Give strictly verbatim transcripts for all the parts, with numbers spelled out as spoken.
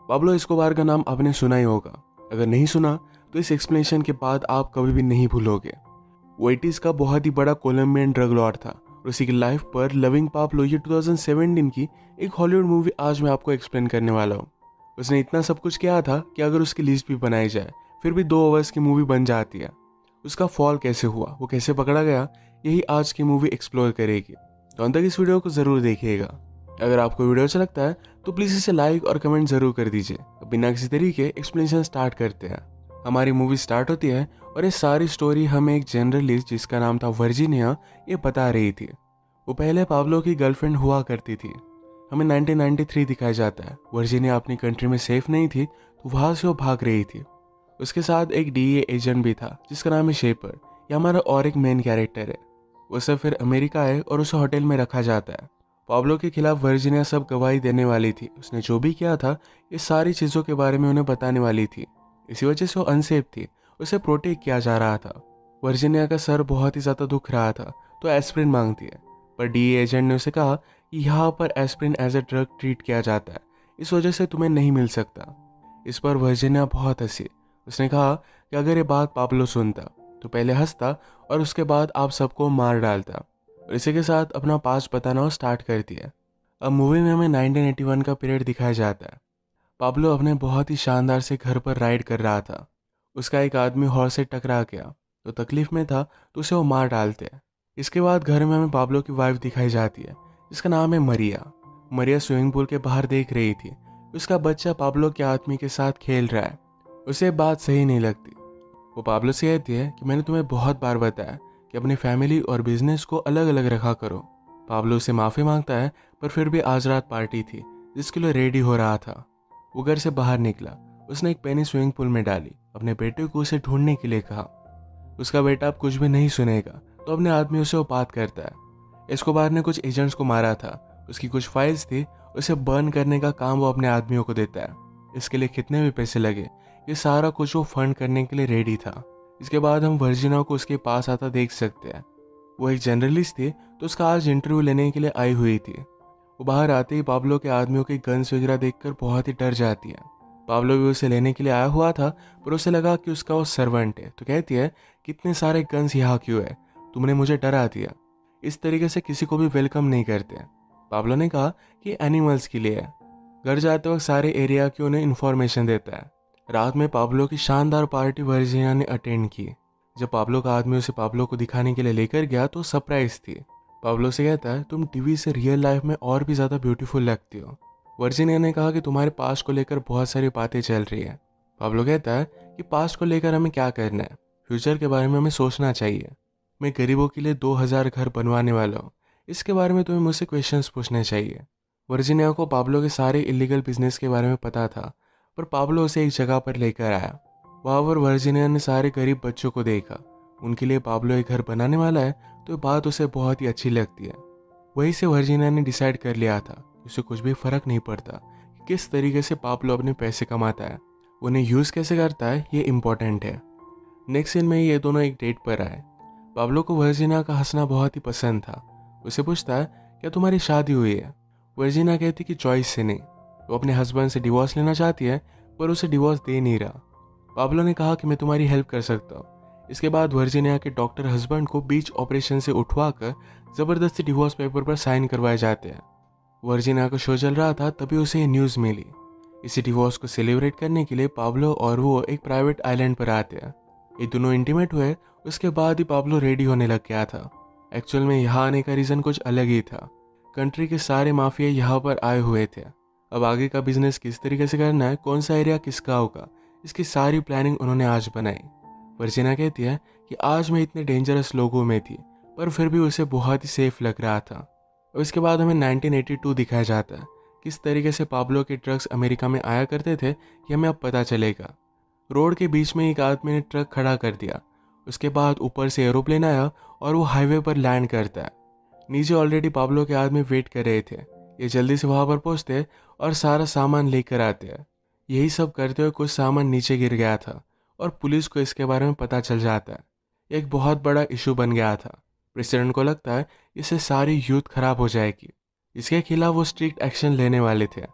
Pablo Escobar का नाम आपने सुना ही होगा। अगर नहीं सुना तो इस एक्सप्लेनेशन के बाद आप कभी भी नहीं भूलोगे। वो एटीज़ का बहुत ही बड़ा कोलंबियन ड्रग लॉर्ड था और उसी की लाइफ पर लविंग पाब्लो ये टू थाउज़ेंड सेवेंटीन की एक हॉलीवुड मूवी आज मैं आपको एक्सप्लेन करने वाला हूँ। उसने इतना सब कुछ किया था कि अगर उसकी लिस्ट भी बनाई जाए फिर भी दो आवर्स की मूवी बन जाती है। उसका फॉल कैसे हुआ, वो कैसे पकड़ा गया, यही आज की मूवी एक्सप्लोर करेगी। तो अंत तक इस वीडियो को जरूर देखिएगा। अगर आपको वीडियो अच्छा लगता है तो प्लीज़ इसे लाइक और कमेंट जरूर कर दीजिए। अब बिना किसी तरीके एक्सप्लेनेशन स्टार्ट करते हैं। हमारी मूवी स्टार्ट होती है और ये सारी स्टोरी हमें एक जर्नलिस्ट जिसका नाम था वर्जीनिया ये बता रही थी। वो पहले पाब्लो की गर्लफ्रेंड हुआ करती थी। हमें नाइनटीन नाइंटी थ्री दिखाया जाता है। वर्जीनिया अपनी कंट्री में सेफ नहीं थी तो वहाँ से वो भाग रही थी। उसके साथ एक डीईए एजेंट भी था जिसका नाम है शेपर। ये हमारा और एक मेन कैरेक्टर है। वो सब फिर अमेरिका आए और उसे होटल में रखा जाता है। पाब्लो के खिलाफ वर्जीनिया सब गवाही देने वाली थी। उसने जो भी किया था ये सारी चीज़ों के बारे में उन्हें बताने वाली थी। इसी वजह से वो अनसेफ थी, उसे प्रोटेक्ट किया जा रहा था। वर्जीनिया का सर बहुत ही ज़्यादा दुख रहा था तो एस्प्रिन मांगती है, पर डीईए एजेंट ने उसे कहा कि यहाँ पर aspirin as a drug treat किया जाता है, इस वजह से तुम्हें नहीं मिल सकता। इस पर वर्जीनिया बहुत हंसी। उसने कहा कि अगर ये बात पाब्लो सुनता तो पहले हंसता और उसके बाद आप सबको मार डालता। और इसी के साथ अपना पास्ट बताना स्टार्ट कर दिया। अब मूवी में हमें नाइनटीन एटी वन का पीरियड दिखाया जाता है। पाब्लो अपने बहुत ही शानदार से घर पर राइड कर रहा था। उसका एक आदमी हॉर्स से टकरा गया तो तकलीफ में था तो उसे वो मार डालते हैं। इसके बाद घर में हमें पाब्लो की वाइफ दिखाई जाती है जिसका नाम है मरिया। मरिया स्विमिंग पूल के बाहर देख रही थी। उसका बच्चा पाब्लो के आदमी के साथ खेल रहा है। उसे बात सही नहीं लगती। वो पाब्लो से कहती है कि मैंने तुम्हें बहुत बार बताया कि अपनी फैमिली और बिजनेस को अलग अलग रखा करो। पाब्लो से माफ़ी मांगता है पर फिर भी आज रात पार्टी थी जिसके लिए रेडी हो रहा था। वो घर से बाहर निकला। उसने एक पेनी स्विमिंग पूल में डाली। अपने बेटे को उसे ढूंढने के लिए कहा। उसका बेटा अब कुछ भी नहीं सुनेगा तो अपने आदमी उसे बात करता है। एस्कोबार ने कुछ एजेंट्स को मारा था, उसकी कुछ फाइल्स थी, उसे बर्न करने का काम वो अपने आदमियों को देता है। इसके लिए कितने भी पैसे लगे ये सारा कुछ वो फंड करने के लिए रेडी था। इसके बाद हम वर्जिना को उसके पास आता देख सकते हैं। वो एक जर्नलिस्ट थी तो उसका आज इंटरव्यू लेने के लिए आई हुई थी। वो बाहर आते ही पाब्लो के आदमियों के गन्स वगैरह देखकर बहुत ही डर जाती है। पाब्लो भी उसे लेने के लिए आया हुआ था पर उसे लगा कि उसका वो सर्वेंट है तो कहती है कितने सारे गन्स यहाँ क्यों है, तुमने मुझे डरा दिया। इस तरीके से किसी को भी वेलकम नहीं करते। पाब्लो ने कहा कि एनिमल्स के लिए है। घर जाते वक्त सारे एरिया की उन्हें इन्फॉर्मेशन देता है। रात में पाब्लो की शानदार पार्टी वर्जीनिया ने अटेंड की। जब पाब्लो का आदमी उसे पाब्लो को दिखाने के लिए लेकर गया तो सरप्राइज थी। पाब्लो से कहता है तुम टीवी से रियल लाइफ में और भी ज़्यादा ब्यूटीफुल लगती हो। वर्जीनिया ने कहा कि तुम्हारे पास्ट को लेकर बहुत सारी बातें चल रही है। पाब्लो कहता है कि पास्ट को लेकर हमें क्या करना है, फ्यूचर के बारे में हमें सोचना चाहिए। मैं गरीबों के लिए दो हज़ार घर बनवाने वाला हूँ, इसके बारे में तुम्हें मुझसे क्वेश्चंस पूछने चाहिए। वर्जीनिया को पाब्लो के सारे इलीगल बिजनेस के बारे में पता था पर पाब्लो उसे एक जगह पर लेकर आया। वहाँ पर वर्जीनिया ने सारे गरीब बच्चों को देखा। उनके लिए पाब्लो एक घर बनाने वाला है तो बात उसे बहुत ही अच्छी लगती है। वहीं से वर्जीनिया ने डिसाइड कर लिया था कि उसे कुछ भी फर्क नहीं पड़ता कि किस तरीके से पाब्लो अपने पैसे कमाता है, उन्हें यूज़ कैसे करता है ये इम्पोर्टेंट है। नेक्स्ट सीन में ये दोनों एक डेट पर आए। पाब्लो को वर्जीनिया का हंसना बहुत ही पसंद था। उसे पूछता है क्या तुम्हारी शादी हुई है। वर्जीनिया कहती कि चॉइस से नहीं। वो अपने हस्बैंड से डिवोर्स लेना चाहती है पर उसे डिवोर्स दे नहीं रहा। पाब्लो ने कहा कि मैं तुम्हारी हेल्प कर सकता हूँ। इसके बाद वर्जीनिया के डॉक्टर हस्बैंड को बीच ऑपरेशन से उठवाकर ज़बरदस्ती डिवोर्स पेपर पर साइन करवाए जाते हैं। वर्जीनिया का शो चल रहा था तभी उसे ये न्यूज़ मिली। इसी डिवोर्स को सेलिब्रेट करने के लिए पाब्लो और वो एक प्राइवेट आइलैंड पर आते हैं। ये दोनों इंटीमेट हुए। उसके बाद ही पाब्लो रेडी होने लग गया था। एक्चुअल में यहाँ आने का रीज़न कुछ अलग ही था। कंट्री के सारे माफिया यहाँ पर आए हुए थे। अब आगे का बिजनेस किस तरीके से करना है, कौन सा एरिया किस गाँव का, इसकी सारी प्लानिंग उन्होंने आज बनाई। वर्जीनिया कहती है कि आज मैं इतने डेंजरस लोगों में थी पर फिर भी उसे बहुत ही सेफ लग रहा था। और इसके बाद हमें नाइनटीन एटी टू दिखाया जाता है। किस तरीके से पाब्लो के ट्रक्स अमेरिका में आया करते थे ये हमें अब पता चलेगा। रोड के बीच में एक आदमी ने ट्रक खड़ा कर दिया। उसके बाद ऊपर से एरोप्लेन आया और वो हाईवे पर लैंड करता है। नीचे ऑलरेडी पाब्लो के आदमी वेट कर रहे थे। ये जल्दी से वहाँ पर पहुँचते और सारा सामान लेकर आते हैं। यही सब करते हुए कुछ सामान नीचे गिर गया था और पुलिस को इसके बारे में पता चल जाता है। एक बहुत बड़ा इशू बन गया था। प्रेसिडेंट को लगता है इससे सारी यूथ खराब हो जाएगी। इसके खिलाफ वो स्ट्रिक्ट एक्शन लेने वाले थे।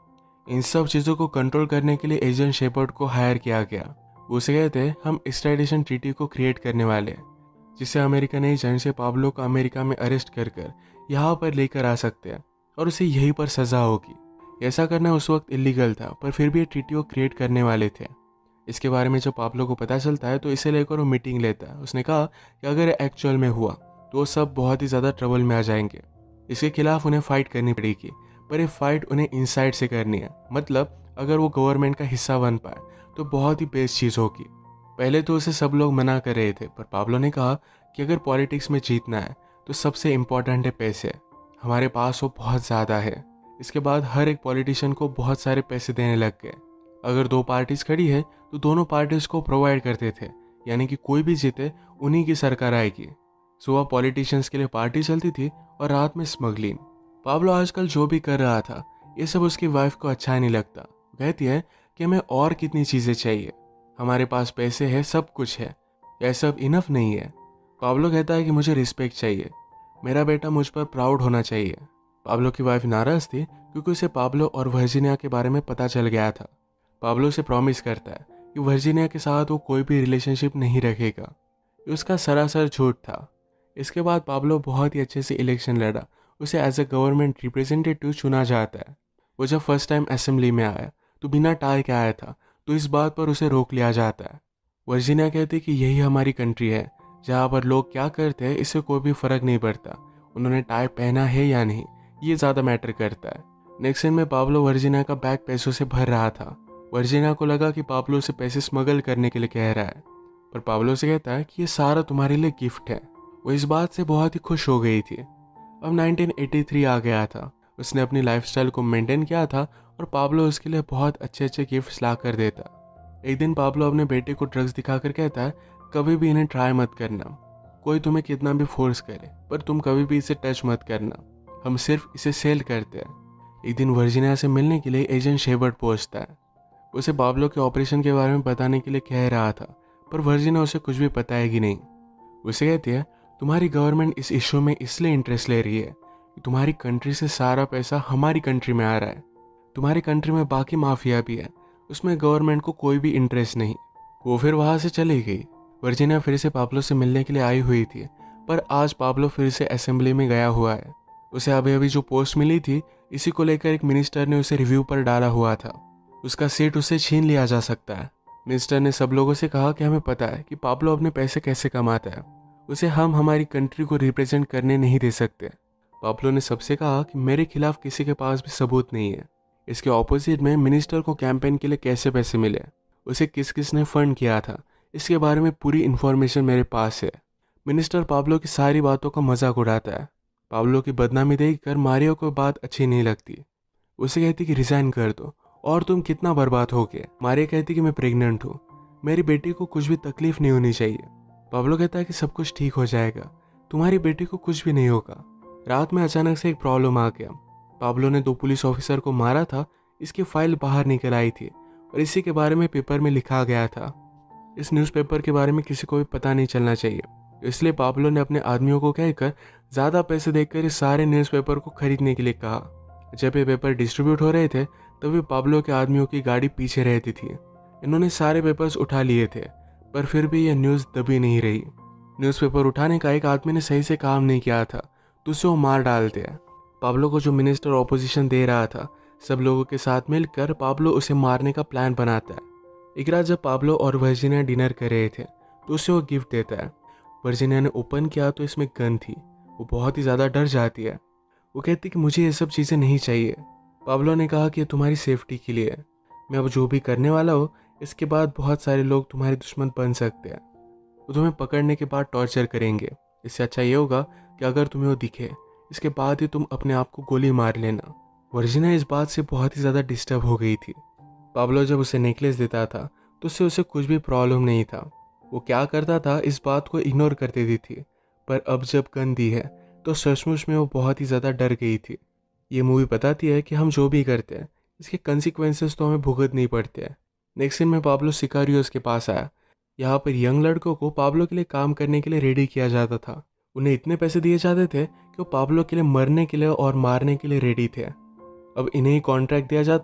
इन सब चीज़ों को कंट्रोल करने के लिए एजेंट शेपर्ड को हायर किया गया। वो उसे कहते हैं हम एक्स्ट्राडिशन ट्रीटी को क्रिएट करने वाले हैं, जिससे अमेरिकन एजेंट से पाब्लो को अमेरिका में अरेस्ट कर कर यहाँ पर लेकर आ सकते हैं और उसे यहीं पर सज़ा होगी। ऐसा करना उस वक्त इलीगल था, पर फिर भी ये ट्रीटी को क्रिएट करने वाले थे। इसके बारे में जब पाब्लो को पता चलता है तो इसे लेकर वो मीटिंग लेता है। उसने कहा कि अगर एक्चुअल में हुआ तो वो सब बहुत ही ज़्यादा ट्रबल में आ जाएंगे। इसके खिलाफ उन्हें फ़ाइट करनी पड़ेगी, पर ये फाइट उन्हें इनसाइड से करनी है। मतलब अगर वो गवर्नमेंट का हिस्सा बन पाए तो बहुत ही बेस्ट चीज़ होगी। पहले तो उसे सब लोग मना कर रहे थे, पर पाब्लो ने कहा कि अगर पॉलिटिक्स में जीतना है तो सबसे इम्पोर्टेंट है पैसे। हमारे पास वो बहुत ज़्यादा है। इसके बाद हर एक पॉलिटिशियन को बहुत सारे पैसे देने लग गए। अगर दो पार्टीज खड़ी है तो दोनों पार्टीज को प्रोवाइड करते थे, यानी कि कोई भी जीते उन्हीं की सरकार आएगी। सुबह पॉलिटिशियंस के लिए पार्टी चलती थी और रात में स्मगलिंग। पाब्लो आजकल जो भी कर रहा था ये सब उसकी वाइफ को अच्छा नहीं लगता। कहती है कि हमें और कितनी चीज़ें चाहिए, हमारे पास पैसे है, सब कुछ है, यह सब इनफ नहीं है। पाब्लो कहता है कि मुझे रिस्पेक्ट चाहिए, मेरा बेटा मुझ पर प्राउड होना चाहिए। पाब्लो की वाइफ नाराज़ थी क्योंकि उसे पाब्लो और वर्जीनिया के बारे में पता चल गया था। पाब्लो से प्रॉमिस करता है कि वर्जीनिया के साथ वो कोई भी रिलेशनशिप नहीं रखेगा। ये उसका सरासर झूठ था। इसके बाद पाब्लो बहुत ही अच्छे से इलेक्शन लड़ा। उसे एज ए गवर्नमेंट रिप्रेजेंटेटिव चुना जाता है। वो जब फर्स्ट टाइम असेंबली में आया तो बिना टाई के आया था, तो इस बात पर उसे रोक लिया जाता है। वर्जीनिया कहती कि यही हमारी कंट्री है जहाँ पर लोग क्या करते हैं इससे कोई भी फर्क नहीं पड़ता, उन्होंने टाई पहना है या नहीं ये ज़्यादा मैटर करता है। नेक्स्ट सीन में पाब्लो वर्जीनिया का बैग पैसों से भर रहा था। वर्जीनिया को लगा कि पाब्लो से पैसे स्मगल करने के लिए कह रहा है, पर पाब्लो से कहता है कि ये सारा तुम्हारे लिए गिफ्ट है। वो इस बात से बहुत ही खुश हो गई थी। अब नाइनटीन एटी थ्री आ गया था। उसने अपनी लाइफस्टाइल को मेंटेन किया था और पाब्लो उसके लिए बहुत अच्छे अच्छे गिफ्ट्स ला कर देता। एक दिन पाब्लो अपने बेटे को ड्रग्स दिखाकर कहता है कभी भी इन्हें ट्राई मत करना, कोई तुम्हें कितना भी फोर्स करे पर तुम कभी भी इसे टच मत करना, हम सिर्फ इसे सेल करते हैं। एक दिन वर्जीनिया से मिलने के लिए एजेंट शेपर्ड पहुंचता है। उसे पाब्लो के ऑपरेशन के बारे में बताने के लिए कह रहा था, पर वर्जीनिया उसे कुछ भी बताएगी नहीं। उसे कहती है तुम्हारी गवर्नमेंट इस इशू में इसलिए इंटरेस्ट ले रही है कि तुम्हारी कंट्री से सारा पैसा हमारी कंट्री में आ रहा है। तुम्हारी कंट्री में बाकी माफिया भी है, उसमें गवर्नमेंट को कोई भी इंटरेस्ट नहीं। वो फिर वहाँ से चली गई। वर्जीनिया फिर से पाब्लो से मिलने के लिए आई हुई थी, पर आज पाब्लो फिर से असेंबली में गया हुआ है। उसे अभी अभी जो पोस्ट मिली थी इसी को लेकर एक मिनिस्टर ने उसे रिव्यू पर डाला हुआ था। उसका सीट उससे छीन लिया जा सकता है। मिनिस्टर ने सब लोगों से कहा कि हमें पता है कि पाब्लो अपने पैसे कैसे कमाता है, उसे हम हमारी कंट्री को रिप्रेजेंट करने नहीं दे सकते। पाब्लो ने सबसे कहा कि मेरे खिलाफ किसी के पास भी सबूत नहीं है। इसके ऑपोजिट में मिनिस्टर को कैंपेन के लिए कैसे पैसे मिले, उसे किस किस ने फंड किया था, इसके बारे में पूरी इन्फॉर्मेशन मेरे पास है। मिनिस्टर पाब्लो की सारी बातों का मजाक उड़ाता है। पाब्लो की बदनामी देखकर मारियो को बात अच्छी नहीं लगती। उसे कहती कि रिजाइन कर दो और तुम कितना बर्बाद हो गए। मारियो कहती कि मैं प्रेग्नेंट हूँ, मेरी बेटी को कुछ भी तकलीफ नहीं होनी चाहिए। पाब्लो कहता है कि सब कुछ ठीक हो जाएगा, तुम्हारी बेटी को कुछ भी नहीं होगा। रात में अचानक से एक प्रॉब्लम आ गया। पाब्लो ने दो पुलिस ऑफिसर को मारा था, इसकी फाइल बाहर निकल आई थी और इसी के बारे में पेपर में लिखा गया था। इस न्यूज़पेपर के बारे में किसी को भी पता नहीं चलना चाहिए, इसलिए पाब्लो ने अपने आदमियों को कहकर ज़्यादा पैसे देकर इस सारे न्यूज़पेपर को खरीदने के लिए कहा। जब ये पेपर डिस्ट्रीब्यूट हो रहे थे तभी पाब्लो के आदमियों की गाड़ी पीछे रहती थी। इन्होंने सारे पेपर्स उठा लिए थे, पर फिर भी यह न्यूज़ दबी नहीं रही। न्यूज़पेपर उठाने का एक आदमी ने सही से काम नहीं किया था तो उसे वो मार डालते हैं। पाब्लो को जो मिनिस्टर ऑपोजिशन दे रहा था, सब लोगों के साथ मिलकर पाब्लो उसे मारने का प्लान बनाता है। एक रात जब पाब्लो और वर्जीनिया डिनर कर रहे थे तो उसे वो गिफ्ट देता है। वर्जीनिया ने ओपन किया तो इसमें गन थी। वो बहुत ही ज़्यादा डर जाती है। वो कहती कि मुझे ये सब चीज़ें नहीं चाहिए। पाब्लो ने कहा कि ये तुम्हारी सेफ्टी के लिए है, मैं अब जो भी करने वाला हूँ इसके बाद बहुत सारे लोग तुम्हारे दुश्मन बन सकते हैं। वो तुम्हें पकड़ने के बाद टॉर्चर करेंगे। इससे अच्छा ये होगा कि अगर तुम्हें वो दिखे इसके बाद ही तुम अपने आप को गोली मार लेना। वर्जीनिया इस बात से बहुत ही ज़्यादा डिस्टर्ब हो गई थी। पाब्लो जब उसे नेकलेस देता था तो उससे उसे कुछ भी प्रॉब्लम नहीं था। वो क्या करता था इस बात को इग्नोर कर देती थी, पर अब जब गन दी है तो सचमुच में वो बहुत ही ज़्यादा डर गई थी। ये मूवी बताती है कि हम जो भी करते हैं इसके कंसिक्वेंसेस तो हमें भुगतने पड़ते हैं। नेक्स्ट सीन में पाब्लो सिकारियोस के पास आया। यहाँ पर यंग लड़कों को पाब्लो के लिए काम करने के लिए रेडी किया जाता था। उन्हें इतने पैसे दिए जाते थे कि वो पाब्लो के लिए मरने के लिए और मारने के लिए रेडी थे। अब इन्हें ही कॉन्ट्रैक्ट दिया जाता है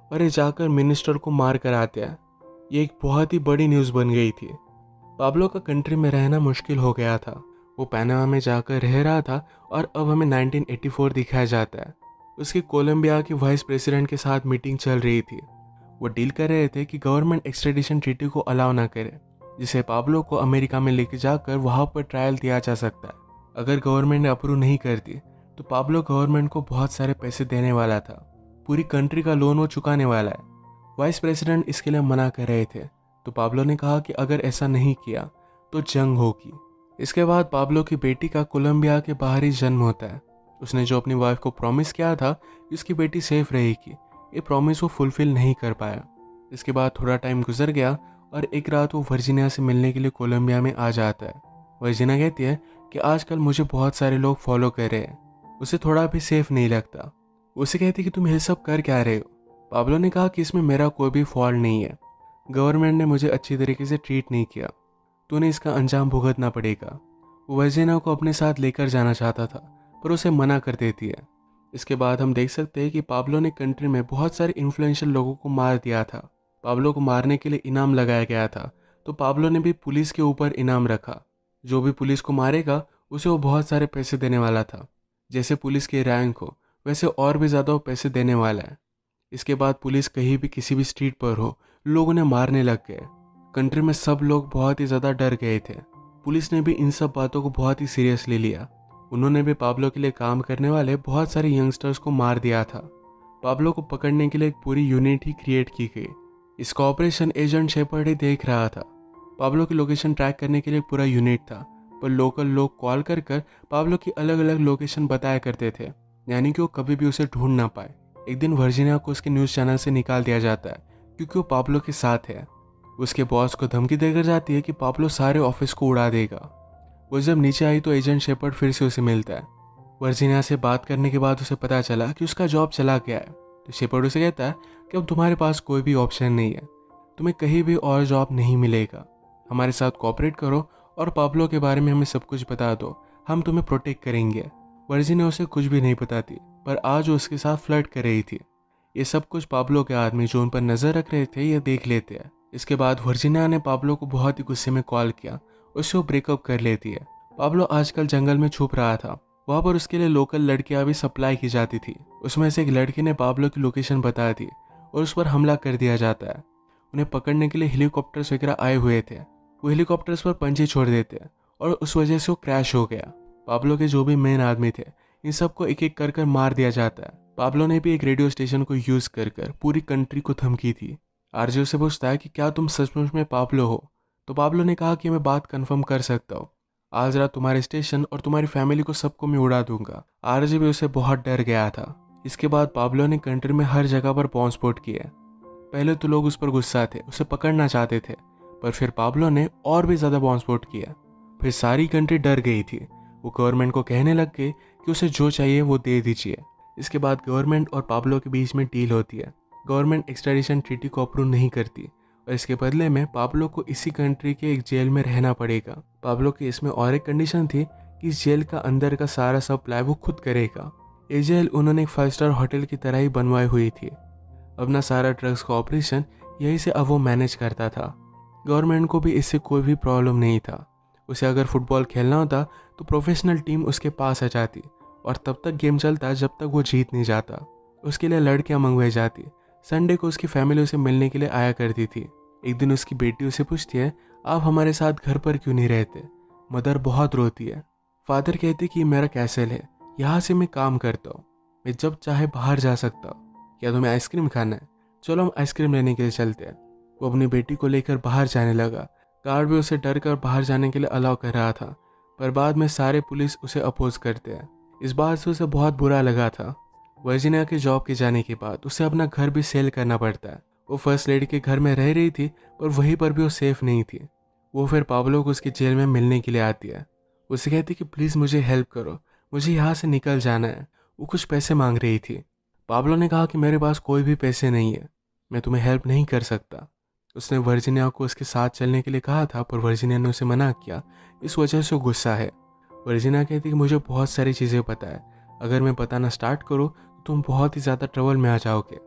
और ये जाकर मिनिस्टर को मार कर आते हैं। ये एक बहुत ही बड़ी न्यूज़ बन गई थी। पाब्लो का कंट्री में रहना मुश्किल हो गया था। वो पनामा में जाकर रह रहा था और अब हमें नाइनटीन एटी फोर दिखाया जाता है। उसकी कोलंबिया के वाइस प्रेसिडेंट के साथ मीटिंग चल रही थी। वो डील कर रहे थे कि गवर्नमेंट एक्सट्रेडिशन ट्रीटी को अलाउ ना करे, जिसे पाब्लो को अमेरिका में लेके जाकर वहाँ पर ट्रायल दिया जा सकता है। अगर गवर्नमेंट ने अप्रूव नहीं करती तो पाब्लो गवर्नमेंट को बहुत सारे पैसे देने वाला था। पूरी कंट्री का लोन वो चुकाने वाला है। वाइस प्रेसिडेंट इसके लिए मना कर रहे थे, तो पाब्लो ने कहा कि अगर ऐसा नहीं किया तो जंग होगी। इसके बाद पाब्लो की बेटी का कोलंबिया के बाहर ही जन्म होता है। उसने जो अपनी वाइफ को प्रॉमिस किया था कि उसकी बेटी सेफ रहेगी, ये प्रॉमिस वो फुलफिल नहीं कर पाया। इसके बाद थोड़ा टाइम गुजर गया और एक रात वो वर्जीनिया से मिलने के लिए कोलंबिया में आ जाता है। वर्जीनिया कहती है कि आजकल मुझे बहुत सारे लोग फॉलो कर रहे हैं, उसे थोड़ा भी सेफ नहीं लगता। उसे कहती कि तुम ये सब कर क्या रहे हो। पाब्लो ने कहा कि इसमें मेरा कोई भी फॉल्ट नहीं है, गवर्नमेंट ने मुझे अच्छी तरीके से ट्रीट नहीं किया, तूने इसका अंजाम भुगतना पड़ेगा। वो वर्जीनिया को अपने साथ लेकर जाना चाहता था, पर उसे मना कर देती है। इसके बाद हम देख सकते हैं कि पाब्लो ने कंट्री में बहुत सारे इन्फ्लुएंशियल लोगों को मार दिया था। पाब्लो को मारने के लिए इनाम लगाया गया था, तो पाब्लो ने भी पुलिस के ऊपर इनाम रखा। जो भी पुलिस को मारेगा उसे वो बहुत सारे पैसे देने वाला था। जैसे पुलिस के रैंक हो वैसे और भी ज़्यादा वो पैसे देने वाला है। इसके बाद पुलिस कहीं भी किसी भी स्ट्रीट पर हो, लोग उन्हें मारने लग गए। कंट्री में सब लोग बहुत ही ज़्यादा डर गए थे। पुलिस ने भी इन सब बातों को बहुत ही सीरियसली लिया। उन्होंने भी पाब्लो के लिए काम करने वाले बहुत सारे यंगस्टर्स को मार दिया था। पाब्लो को पकड़ने के लिए एक पूरी यूनिट ही क्रिएट की गई। इसका ऑपरेशन एजेंट शेपर्ड ही देख रहा था। पाब्लो की लोकेशन ट्रैक करने के लिए पूरा यूनिट था, पर लोकल लोग कॉल कर कर पाब्लो की अलग अलग लोकेशन बताया करते थे, यानी कि वो कभी भी उसे ढूंढ ना पाए। एक दिन वर्जीनिया को उसके न्यूज़ चैनल से निकाल दिया जाता है क्योंकि वो पाब्लो के साथ है। उसके बॉस को धमकी देकर जाती है कि पाब्लो सारे ऑफिस को उड़ा देगा। वो जब नीचे आई तो एजेंट शेपर्ड फिर से उसे मिलता है। वर्जीनिया से बात करने के बाद उसे पता चला कि उसका जॉब चला गया है। तो शेपर्ड उसे कहता है कि अब तुम्हारे पास कोई भी ऑप्शन नहीं है, तुम्हें कहीं भी और जॉब नहीं मिलेगा। हमारे साथ कोऑपरेट करो और पाब्लो के बारे में हमें सब कुछ बता दो, हम तुम्हें प्रोटेक्ट करेंगे। वर्जीनिया उसे कुछ भी नहीं बताती, पर आज वो उसके साथ फ्लर्ट कर रही थी। ये सब कुछ पाब्लो के आदमी जो उन पर नजर रख रहे थे ये देख लेते हैं। इसके बाद वर्जीनिया ने पाब्लो को बहुत ही गुस्से में कॉल किया, उससे वो ब्रेकअप कर लेती है। पाब्लो आजकल जंगल में छुप रहा था, वहाँ पर उसके लिए लोकल लड़कियां भी सप्लाई की जाती थी। उसमें से एक लड़की ने पाब्लो की लोकेशन बता दी और उस पर हमला कर दिया जाता है। उन्हें पकड़ने के लिए हेलीकॉप्टर्स वगैरह आए हुए थे। वो हेलीकॉप्टर्स पर पंछी छोड़ देते हैं और उस वजह से वो क्रैश हो गया। पाब्लो के जो भी मेन आदमी थे इन सबको एक एक कर कर मार दिया जाता है। पाब्लो ने भी एक रेडियो स्टेशन को यूज कर कर पूरी कंट्री को धमकी थी। आरजे से पूछता है कि क्या तुम सचमुच में पाब्लो हो, तो पाब्लो ने कहा कि मैं बात कंफर्म कर सकता हूँ, आज रात तुम्हारे स्टेशन और तुम्हारी फैमिली को सबको मैं उड़ा दूंगा। आरजे भी उसे बहुत डर गया था। इसके बाद पाब्लो ने कंट्री में हर जगह पर बॉम्ब स्फोट किए। पहले तो लोग उस पर गुस्सा थे, उसे पकड़ना चाहते थे, पर फिर पाब्लो ने और भी ज्यादा बॉम्ब स्फोट किया। फिर सारी कंट्री डर गई थी। वो गवर्नमेंट को कहने लग गए कि उसे जो चाहिए वो दे दीजिए। इसके बाद गवर्नमेंट और पाब्लो के बीच में डील होती है। गवर्नमेंट एक्सट्रेडिशन ट्रीटी को अप्रूव नहीं करती और इसके बदले में पाब्लो को इसी कंट्री के एक जेल में रहना पड़ेगा। पाब्लो की इसमें और एक कंडीशन थी कि इस जेल का अंदर का सारा सप्लाई वो खुद करेगा। ये जेल उन्होंने एक फाइव स्टार होटल की तरह ही बनवाई हुई थी। अपना सारा ड्रग्स का ऑपरेशन यही से अब वो मैनेज करता था। गवर्नमेंट को भी इससे कोई भी प्रॉब्लम नहीं था। उसे अगर फुटबॉल खेलना होता तो प्रोफेशनल टीम उसके पास आ जाती और तब तक गेम चलता जब तक वो जीत नहीं जाता। उसके लिए लड़कियां मंगवाई जाती। संडे को उसकी फैमिली उसे मिलने के लिए आया करती थी। एक दिन उसकी बेटी उसे पूछती है, आप हमारे साथ घर पर क्यों नहीं रहते। मदर बहुत रोती है। फादर कहते कि मेरा कैसल है, यहाँ से मैं काम करता हूँ, मैं जब चाहे बाहर जा सकता हूँ। क्या तुम्हें आइसक्रीम खाना है, चलो हम आइसक्रीम लेने के लिए चलते हैं। वो अपनी बेटी को लेकर बाहर जाने लगा। गार्ड भी उसे डर कर बाहर जाने के लिए अलाउ कर रहा था, पर बाद में सारे पुलिस उसे अपोज करते हैं। इस बात से उसे बहुत बुरा लगा था। वर्जीनिया के जॉब के जाने के बाद उसे अपना घर भी सेल करना पड़ता है। वो फर्स्ट लेडी के घर में रह रही थी, पर वहीं पर भी वो सेफ नहीं थी। वो फिर पाब्लो को उसकी जेल में मिलने के लिए आती है। उसे कहती कि प्लीज़ मुझे हेल्प करो, मुझे यहाँ से निकल जाना है। वो कुछ पैसे मांग रही थी। पाब्लो ने कहा कि मेरे पास कोई भी पैसे नहीं है, मैं तुम्हें हेल्प नहीं कर सकता। उसने वर्जीनिया को उसके साथ चलने के लिए कहा था, पर वर्जीनिया ने उसे मना किया। इस वजह से वो गुस्सा है। वर्जीनिया कहती कि मुझे बहुत सारी चीज़ें पता है, अगर मैं बताना स्टार्ट करूँ तो तुम बहुत ही ज़्यादा ट्रबल में आ जाओगे।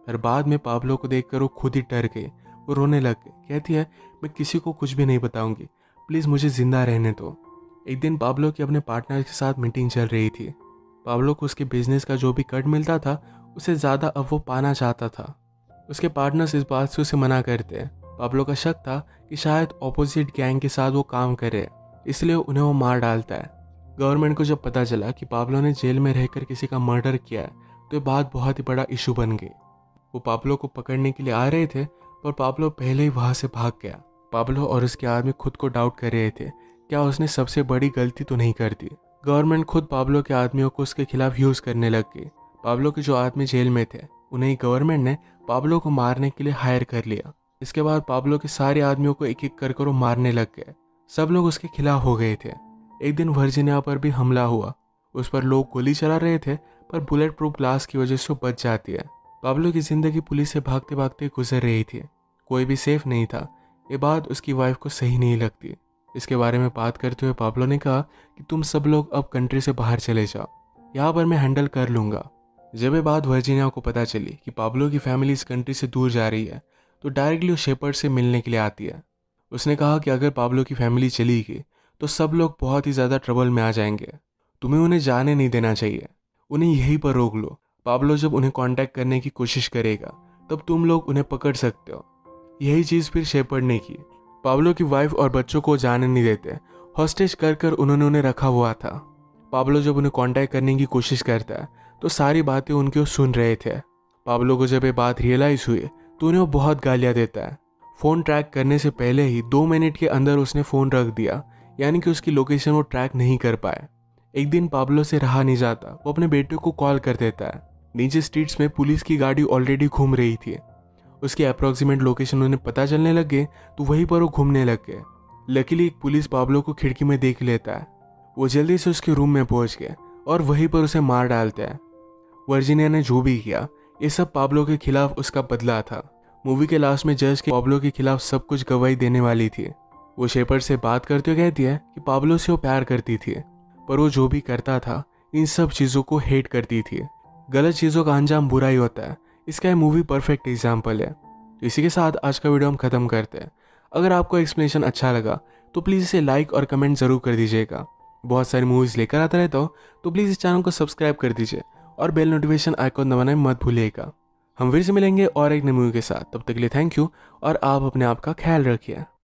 और बाद में पाब्लो को देखकर वो खुद ही डर गई। वो रोने लग गई। कहती है, मैं किसी को कुछ भी नहीं बताऊंगी, प्लीज़ मुझे ज़िंदा रहने दो। एक दिन पाब्लो की अपने पार्टनर के साथ मीटिंग चल रही थी। पाब्लो को उसके बिजनेस का जो भी कट मिलता था उससे ज़्यादा अब वो पाना चाहता था। उसके पार्टनर्स इस बात से उसे मना करते हैं। पाब्लो का शक था कि शायद ऑपोजिट गैंग के साथ वो काम करे, इसलिए उन्हें वो मार डालता है। गवर्नमेंट को जब पता चला कि पाब्लो ने जेल में रहकर किसी का मर्डर किया है तो ये बात बहुत ही बड़ा इशू बन गई। वो पाब्लो को पकड़ने के लिए आ रहे थे पर पाब्लो पहले ही वहाँ से भाग गया। पाब्लो और उसके आदमी खुद को डाउट कर रहे थे, क्या उसने सबसे बड़ी गलती तो नहीं कर दी। गवर्नमेंट खुद पाब्लो के आदमियों को उसके खिलाफ यूज़ करने लग गई। पाब्लो के जो आदमी जेल में थे उन्हें गवर्नमेंट ने पाब्लो को मारने के लिए हायर कर लिया। इसके बाद पाब्लो के सारे आदमियों को एक एक कर कर वो मारने लग गए। सब लोग उसके खिलाफ हो गए थे। एक दिन वर्जीनिया पर भी हमला हुआ। उस पर लोग गोली चला रहे थे पर बुलेट प्रूफ ग्लास की वजह से वो बच जाती है। पाब्लो की जिंदगी पुलिस से भागते भागते गुजर रही थी। कोई भी सेफ नहीं था। ये बात उसकी वाइफ को सही नहीं लगती। इसके बारे में बात करते हुए पाब्लो ने कहा कि तुम सब लोग अब कंट्री से बाहर चले जाओ, यहाँ पर मैं हैंडल कर लूँगा। जब ये बात वर्जीनिया को पता चली कि पाब्लो की फैमिली इस कंट्री से दूर जा रही है तो डायरेक्टली वो शेपर्ड से मिलने के लिए आती है। उसने कहा कि अगर पाब्लो की फैमिली चली गई तो सब लोग बहुत ही ज़्यादा ट्रबल में आ जाएंगे। तुम्हें उन्हें जाने नहीं देना चाहिए, उन्हें यहीं पर रोक लो। पाब्लो जब उन्हें कांटेक्ट करने की कोशिश करेगा तब तुम लोग उन्हें पकड़ सकते हो। यही चीज़ फिर शेपर्ड ने की। पाब्लो की वाइफ और बच्चों को जाने नहीं देते, हॉस्टेज कर कर उन्होंने उन्हें रखा हुआ था। पाब्लो जब उन्हें कांटेक्ट करने की कोशिश करता है तो सारी बातें उनकी वो सुन रहे थे। पाब्लो को जब ये बात रियलाइज़ हुई तो उन्हें वो बहुत गालियाँ देता है। फ़ोन ट्रैक करने से पहले ही दो मिनट के अंदर उसने फ़ोन रख दिया, यानी कि उसकी लोकेशन वो ट्रैक नहीं कर पाए। एक दिन पाब्लो से रहा नहीं जाता, वो अपने बेटे को कॉल कर देता है। नीचे स्ट्रीट्स में पुलिस की गाड़ी ऑलरेडी घूम रही थी। उसकी अप्रॉक्सीमेट लोकेशन उन्हें पता चलने लग गए तो वहीं पर वो घूमने लग गए। लकीली एक पुलिस पाब्लो को खिड़की में देख लेता है। वो जल्दी से उसके रूम में पहुंच गए और वहीं पर उसे मार डालते हैं। वर्जीनिया ने जो भी किया ये सब पाब्लो के खिलाफ उसका बदला था। मूवी के लास्ट में जज के पाब्लो के खिलाफ सब कुछ गवाही देने वाली थी। वो शेपर्ड से बात करते हुए कहती है कि पाब्लो से वो प्यार करती थी पर वो जो भी करता था इन सब चीज़ों को हेट करती थी। गलत चीज़ों का अंजाम बुरा ही होता है, इसका ये मूवी परफेक्ट एग्जाम्पल है। तो इसी के साथ आज का वीडियो हम ख़त्म करते हैं। अगर आपको एक्सप्लेनेशन अच्छा लगा तो प्लीज़ इसे लाइक और कमेंट ज़रूर कर दीजिएगा। बहुत सारी मूवीज़ लेकर आता रहता हूँ तो प्लीज़ इस चैनल को सब्सक्राइब कर दीजिए और बेल नोटिफिकेशन आइकॉन दबाना मत भूलिएगा। हम फिर से मिलेंगे और एक नई मूवी के साथ। तब तक के लिए थैंक यू और आप अपने आप का ख्याल रखिए।